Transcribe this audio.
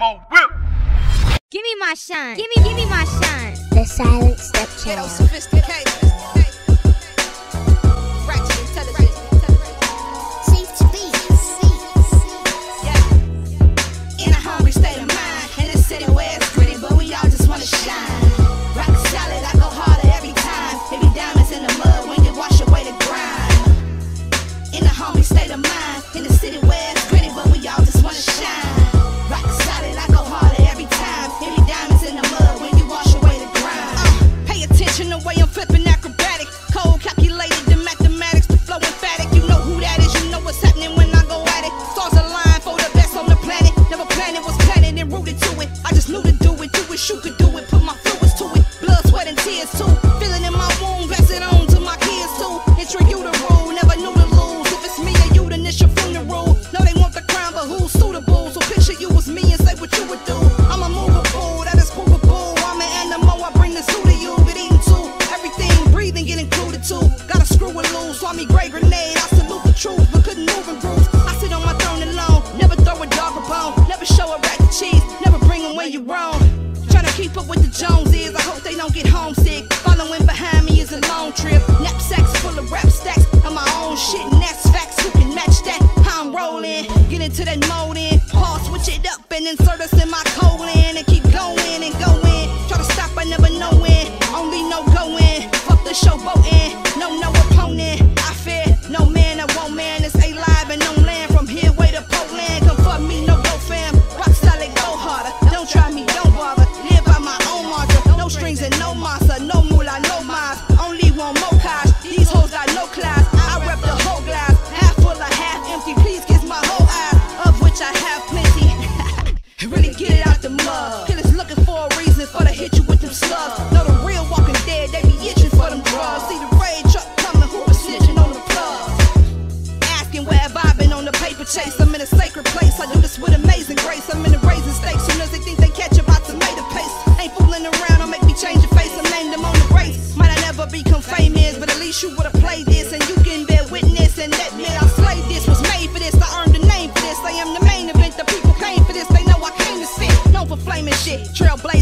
more whip. Give me my shine. Give me my shine. The silent stepchild. Sophisticated. Ratchet intelligent. Safe to be. Yeah. In a hungry state of mind. In a city where it's pretty, but we all just wanna shine. Rock solid, I go harder every time. It be diamonds in the mud when you wash away the grime. In a hungry state of mind. In a city where it's pretty, but we all just wanna shine. Rock solid, I go harder every time. It be diamonds in the mud when you wash away the grime. Pay attention the way I'm flipping acrobatic. Cold, calculated, the mathematics, the flow emphatic. You know who that is, you know what's happening when I go at it. Stars align for the best on the planet. Never planned it, was planted and rooted to it. I just knew to do it, you wish you could do it. Put my fluids to it, blood, sweat, and tears too. Feeling in my womb, pass it on to my kids too. Intro you the rule, never knew to lose. If it's me or you, then it's your funeral. No, they want the crown, but who's suitable? So picture you as me and say what you would do. I'm a movable, that is provable. I'm an animal, I bring the suit to you. Get eaten too, everything breathing get included too. Gotta screw it loose, Swami great grenade. I salute the truth, but couldn't move and bruise. I sit on my throne alone, never throw a dog a bone. Never show a rat the cheese, never bring them when you wrong. Trying to keep up with the Joneses, I hope they don't get homesick. Following behind me is a long trip. Knapsacks full of rap stacks of my own shit, and that's facts. Who can match that? How I'm rolling, get into that mode in. Pause, switch it up and insert us in my colon and keep going and going. Try to stop, I never know when. Only no going. Fuck the show boating. No opponent. I fear no man or woman. It's a live and on land from here way to Poland. Come fuck me, no go fam. Rock solid, go harder. Don't try me, don't bother. Live by my own marker. No strings and no massa. No moolah, no mas. Only one more cash. These hoes got no class. I rep the whole glass. Half full or half empty. Please kiss my whole ass, of which I have plenty. Really get it out the mud. Killers looking for a reason for to hit you with them slugs. Know the real walking dead, they be itching for them drugs. See the raid truck coming, who was snitching on the plug? Asking where have I been on the paper chase? I'm in a sacred place, I do this with amazing grace. I'm in the raising stakes, soon as they think they catch about tomato paste. Ain't fooling around, I'll make me change your face. I'm named them on the race. Might I never become famous, but at least you would've played this. And you can bear witness and admit I slayed this. Was made for this, I earned a name for this. I am the main event, the people came for this. They know I came to sit, known for flaming shit. Trailblazer.